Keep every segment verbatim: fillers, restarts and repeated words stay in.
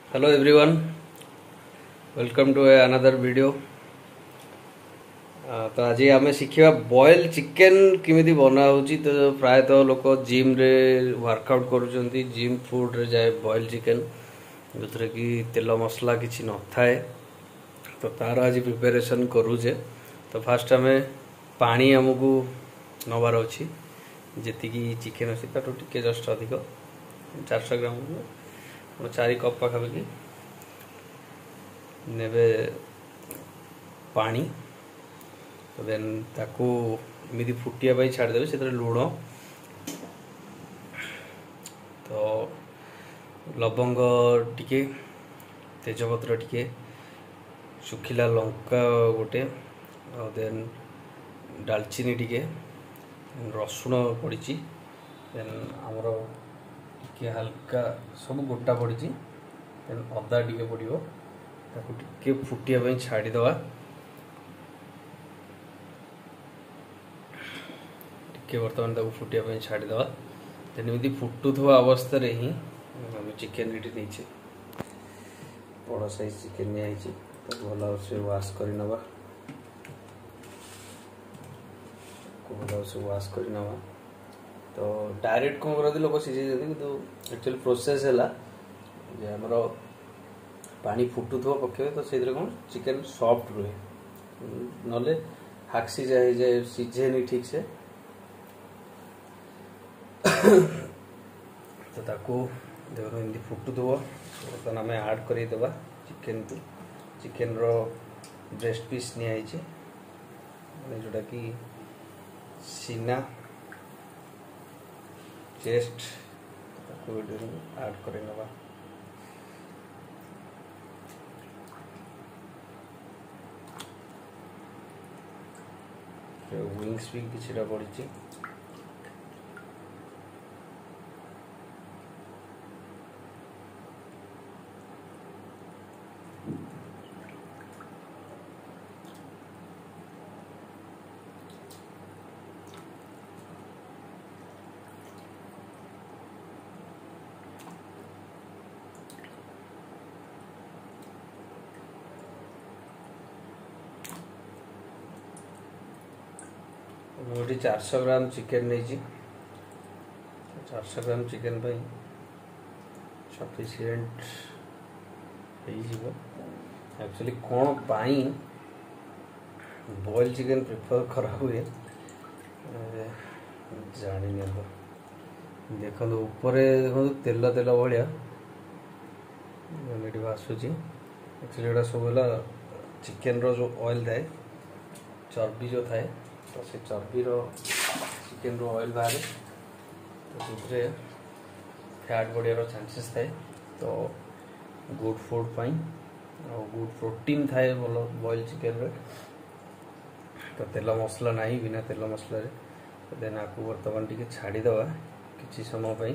Hello everyone, welcome to another video. तो आज आम शिखा बॉयल चिकेन किमिति बना होची। तो प्रायतः लोक जिम रे वर्कआउट करुचंती, जिम फूड रे जाए बॉयल चिकेन जो कि तेल मसला किसी न थाए। तो तार आज प्रिपरेशन करूचे। तो फास्ट आम पानी आमको नबार अच्छी जी चिकेन अच्छी ताठू टिके जस्ट अधिक चार सौ ग्राम चार कप पाखापाखि नेबे पानी। तो देन ताकू एमती फुटिया छाड़देवे से लुण तो लवंग टिके तेजपत्र टिके सुखिला लंका गोटे देन डालचीनी टिके रसुण पड़ी देन आमर टिके हल्का सब गोटा पड़ी देन अदा टिके पड़ो ताकू टिके फुटिया छाड़ीदवा। टिके बर्तमान ताकू फुटिया छाड़ीदवा। देन एमती फुटुवा अवस्था रे ही आम चिकेन ये नहीं बड़ साइज चिकेन नहीं तो भल से वाश कर नवा भल से वाश कर नवा। तो डायरेक्ट कौन करते लोग सीझे कि एक्चुअली प्रोसेस है आमर पानी फुटु पकेबे तो से कौन चिकेन सॉफ्ट रुहे नले हाक्सी जाए जाए सीझे नहीं ठीक से। तो ताको देखो एमती फुटु बर्तमान आम आड करदेवा चिकेन को। चिकेन रो ब्रेस्ट पीस नियाई जोटा कि सीना चेस्ट आड कर नवा। विंग्स भी किसी पड़ी गोटे चार सौ ग्राम चिकेन नहीं चार सौ ग्राम चिकेन सफिसीयंट एक्चुअली कौन पाई बॉयल चिकेन प्रिफर करा हुए जानी देखो ऊपर देखो तेल तेल भाया आसूची। एक्चुअली एटा सब चिकेन रो जो ऑयल थाए चर्बी जो थाए तो से चर्बी रो चिकेन रो ऑयल बाहर तो से फैट बढ़िया चांसेस थाए। तो गुड फूड पाई और गुड प्रोटीन थाए भल बॉयल चिकेन रे। तो तेल मसला नहीं बिना तेल मसला रे। तो देन आपको बर्तमान टिके छाड़ीदवा किसी समय पाई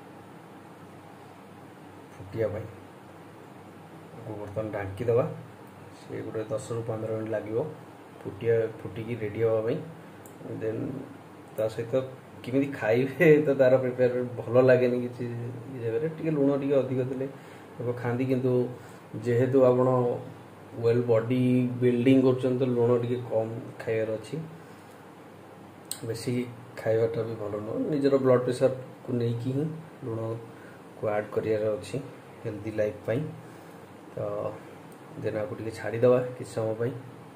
फुटिया पाई बर्तमान ढांकी दवा से गोटे दस रु पंद्रह मिनट लगे फुटिया फुटिकी रेडी हाँवाई। देन ता सहित किमी खाइबे तो तार प्रिपेयर भल लगे किसी जगह टे लुण टे अधिक थे लोग खाती किंतु जेहेतु आप वेल बॉडी बिल्डिंग कर लुण टे कम खाइबार अच्छी बेसी खाइबाटा भी भल नुह निजर ब्लड प्रेशर को लेकिन ही लुण को ऐड करार अच्छी हेल्दी लाइफ पाई। तो देन आपको छाड़ीदवा किसी समय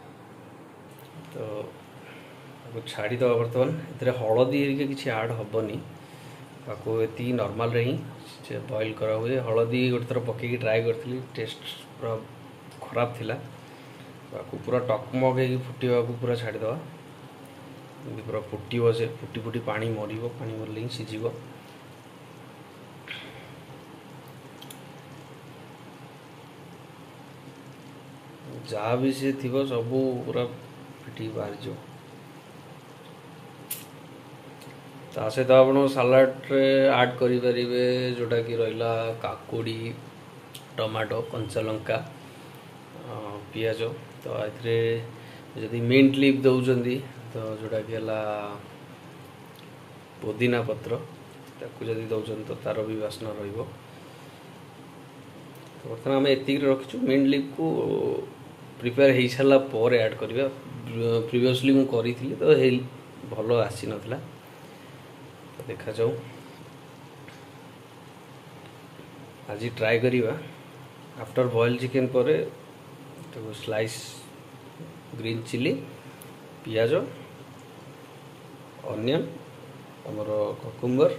तो छाड़ीदवा बर्तमान ए हलदी हेरिका किसी आड हेनी आपको ये नॉर्मल रे ही बॉयल करा हुए। हलदी गोटे थर पकईकि ट्राए करी टेस्ट पूरा खराब थिला आपको पूरा टकमग हो फुटा पूरा छाड़ीदवा पूरा फुटो से फुटी फुटी पानी मर पानी मरले ही सीझ। जहाँ भी सी थी सब पूरा फिटी बाहर जो ता सहित आप सालाड आड करें जोटा कि रहा काकुड़ी टमाटो कंचा लंका पियाज। तो ये मिंट लीफ दौरान तो जोटा कि पुदीना पत्र ताकू जदि दौरान तो तार भी बास्ना रही। बर्तमान आम एतिक रखीचु मेन लीफ को प्रिपेयर हो सारा पर ऐड करवा प्रिवियसली मु करी तो हे भल आसी नथिला देखा जाऊ आज ट्राए करिवा आफ्टर बॉइल चिकेन पर स्लाइस ग्रीन चिली पियाज ऑनियन हमर ककुम्बर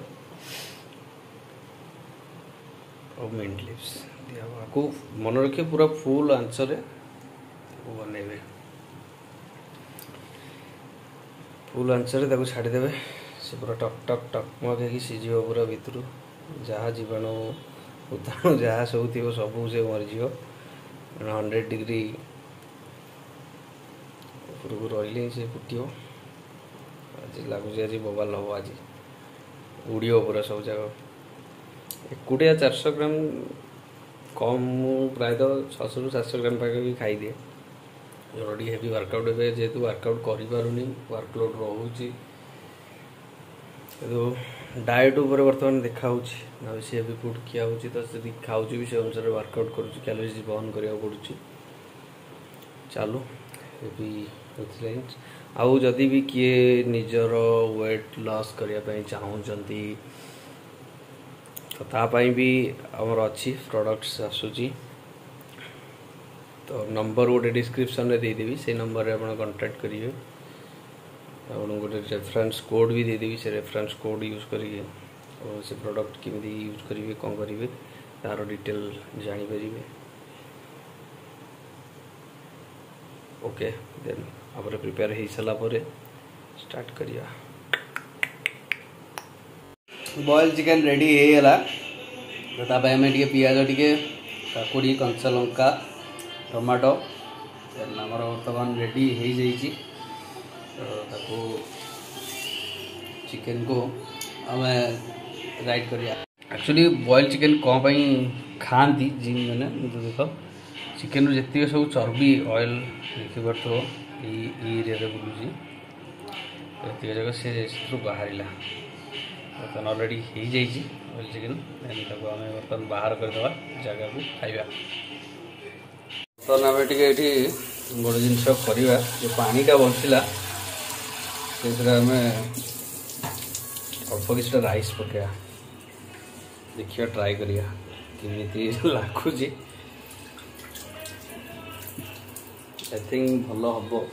और मिंट लीव्स दिया को मन रखिए पूरा फुल आंसर बनइबे फुल आंसर ताको छाड़ीदेवे से पूरा टक टक टक मगे सीझ पूरा भितर जहाँ जीवाणु उताणु जहाँ सब थी सब से मरीज हंड्रेड डिग्री उपरको रही से फुट आज लगुच आज बबाल हम आज उड़ो पूरा सब जगह एकुटिया चार सौ ग्राम कम प्रायः छःश रु सात सौ ग्राम पाखे भी खाईदिए अलरेडी हेवी वर्कआउट ए जेहेतु वर्कआउट करें वर्कलोड रोचे डाएट उपर बर्तमान देखा ना बेसी हेवी फुड किया होची तो जब खाऊँ भी से अनुसार वर्कआउट करुँच कैलोरीज बर्न करा पड़ुची चलो हेवी आउ जदि भी किए निजर वेट लॉस करने चाहूँगी तो तापाई भी आमर अच्छी प्रोडक्ट्स आसूची तो नंबर गोटे डिस्क्रिप्शन रे देदेवी से नंबर रे आपण कांटेक्ट करिए आपन गोटे रेफरेंस कोड भी देदेवी से रेफरेंस कोड यूज करिए और से प्रोडक्ट केମିତି यूज करिवे कोन करिवे तार डिटेल जानि परिवे ओके देन आपरे प्रिपेयर हे सला परे स्टार्ट करिया बॉयल चिकन रेडी हे गला तो तापे हमें टिके पियाज टिके काकुड़ी कंचा लंका टमाटो आमर बर्तमान रेडी हो जाइए तो चिकेन को आम राइट करिया एक्चुअली बॉयल चिकेन कौन पाई खाती जिम मैंने तो देख चिकेन जितने सब चर्बी ऑयल देखी पार्थ एरिया बुलूँ जगह से बाहर बर्तमान अलरेडी हो जाइए बॉयल चिकेन देन आम बर्तमान बाहर करदे जगह को खाइबा तो आम टे गोटे जिन करवा जो पानीटा बचला से आम अल्प कि राइस पकड़ा देखिए ट्राए करिया किमिति लगुच आई थिंक भल हम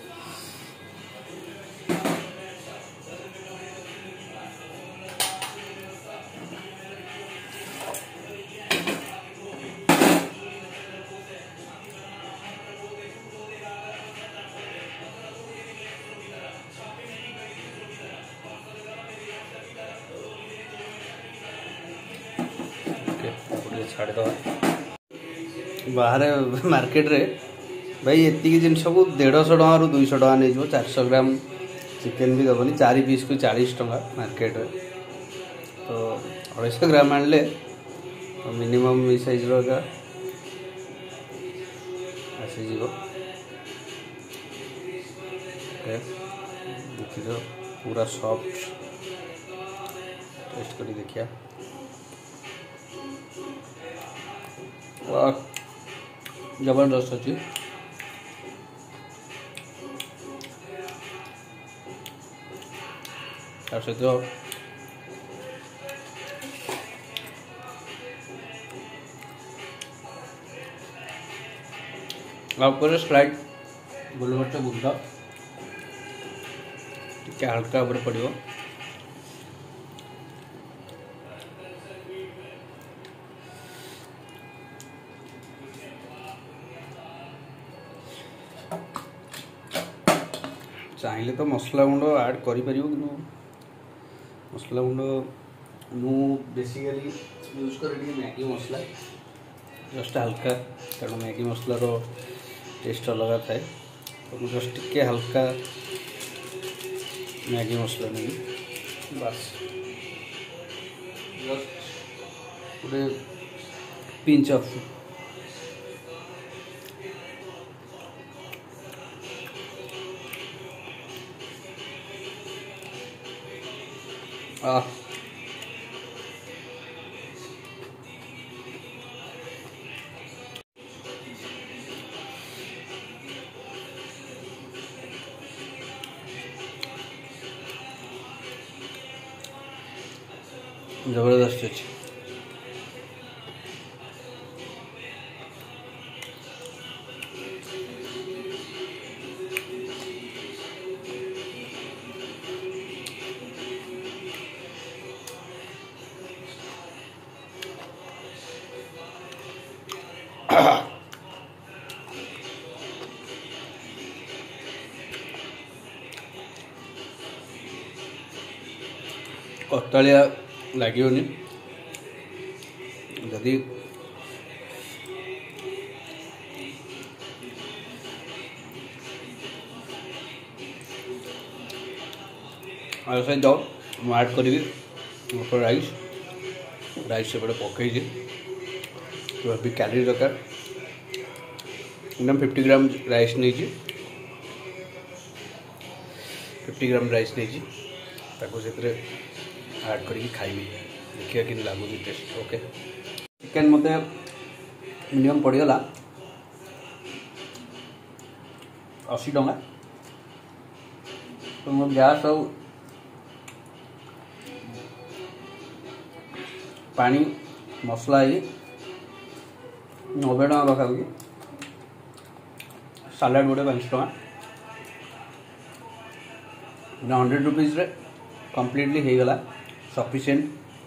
छाड़द बाहर मार्केट रे भाई एति जिनस को डेढ़ सौ टଙ୍କା रू दुई सौ टଙ୍କା नहीं चार सौ ग्राम चिकेन भी दबनी चार पीस को चालीस टଙ୍କା मार्केट रे तो अढ़ाई ग्राम आनले मिनिमम साइज रा आसीज देखिए पूरा सॉफ्ट टेस्ट करी देखिया वाह जबरदस्त अच्छी सहित आपको स्प्राइट गोलमरिच गुंड टे हल्का ऊपर पड़ो चाहिए तो मसला गुंड ऐड कर मसला गुंड मु बेसिकली यूज कर मैगी मसला जस्ट हल्का कारण मैगी मसलार टेस्ट अलग थाए तो मुझे जस्ट टिके हल्का मैगी मसला नहीं बस जस्ट गोटे पिंच ऑफ आ जबरदस्त अच्छे। कतालिया लगे जदि सहित मुझे ऐड करी राइस राइस से पकई भी कैलोरी दरकार एकदम फिफ्टी ग्राम राइस नहीं फिफ्टी ग्राम राइस नहीं से ऐड करी खाइबी देखिए कि लगुच टेस्ट। ओके चिकेन मत मिनिमम पड़गला अशी टंका तो मो गैस और पानी मसला ही नबे टका पाखापी सालाड गोटे पाँच टका हंड्रेड रुपीज रे कंप्लीटली हो गला सफिशिएंट।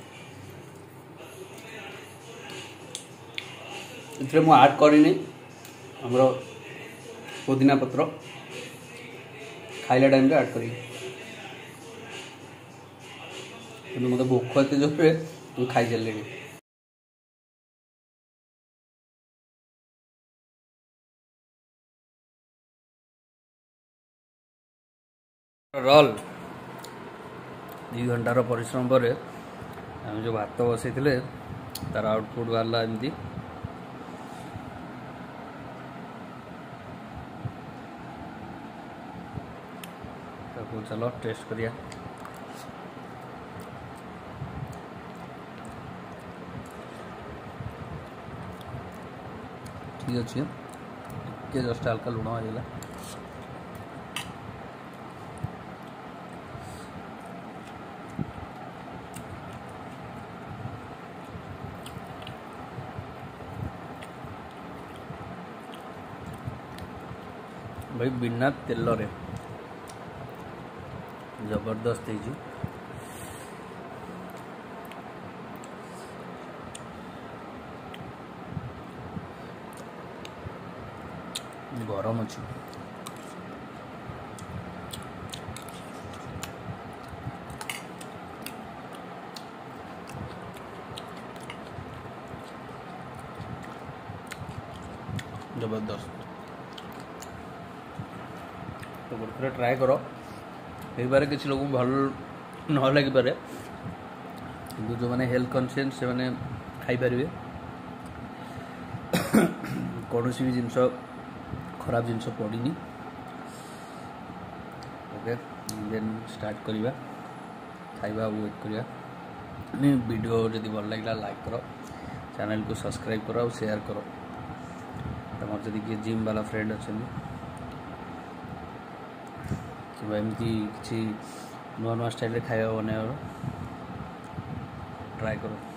इतने मुझे ऐड करनी हमर पुदीना पत्र खाइला टाइम ऐड करी मत भोक एत जो मुझे खाई सारे रोल दु घंटार परिश्रम पर आम जो भात बसई तार आउटपुट बाहर एमती चलो टेस्ट करिया। ठीक अच्छे टे जस्ट हल्का लुण होगा भाई बिना तेल रे जबरदस्त है गरम अच्छी जबरदस्त तो गोटे ट्राए कर पारे किसी लोग भल न लगिपे कि जो मैंने हेल्थ कॉन्शियस से मैंने खाई पारे कौन भी जिनस खराब जिनस पड़नी। ओके देन स्टार्ट करवा खाइबा वेट करवा वीडियो जदि भल लगे लाइक करो चैनल को सब्सक्राइब करो और शेयर करो तुम जदि किए जिम वाला फ्रेंड अच्छा कि एमती किसी नुआ नुआ स्टाइल खाया बनाइबार ट्राए करो।